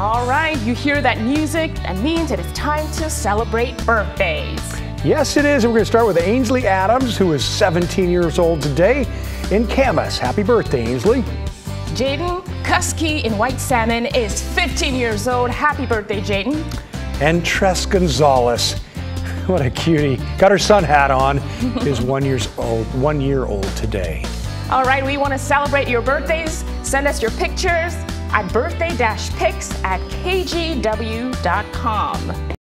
All right, you hear that music? That means it is time to celebrate birthdays. Yes, it is. And we're going to start with Ainsley Adams, who is 17 years old today in Camas. Happy birthday, Ainsley. Jaden Kusky in White Salmon is 15 years old. Happy birthday, Jaden. And Tress Gonzalez, what a cutie. Got her sun hat on, is 1 year old today. All right, we want to celebrate your birthdays. Send us your pictures at birthday-pics@kgw.com.